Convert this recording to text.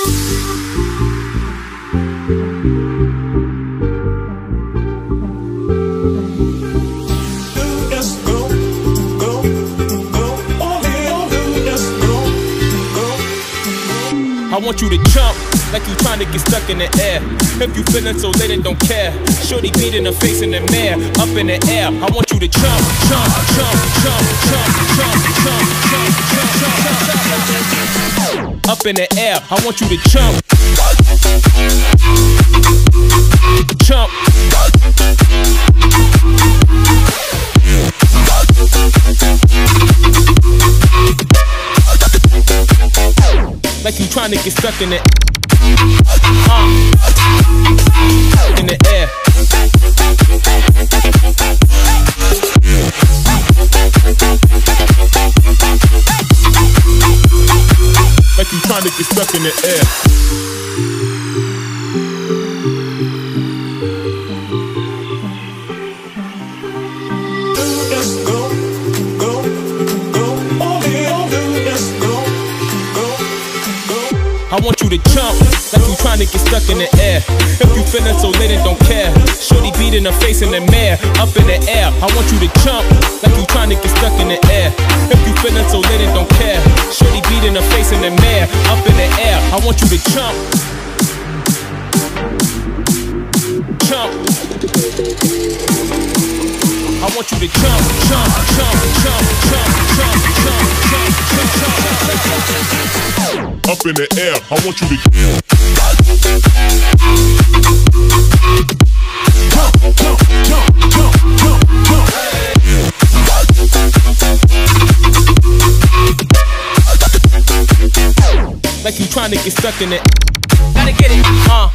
I want you to jump like you trying to get stuck in the air. If you feeling so lit and don't care, shorty beating her face in the mirror, up in the air. I want you to jump, jump, jump, jump, jump, jump, jump, jump, jump, jump, up in the air. I want you to jump, jump. Like you trying to get stuck in it. In the air. Like you trying to get stuck in the air. I want you to jump like you trying to get stuck in the air. If you feeling so lit and don't care, shorty beating her face in the mirror, up in the air. I want you to jump like you trying to get stuck in the air. If you feeling so lit and don't care, shorty beating her face in the mirror, up in the air. I want you to jump, jump. I want you to jump, jump, jump, jump, jump, jump, jump, jump, jump, jump. Up in the air, I want you to jump, jump, jump, jump, jump, jump. Like you trying to get stuck in it. Gotta get it,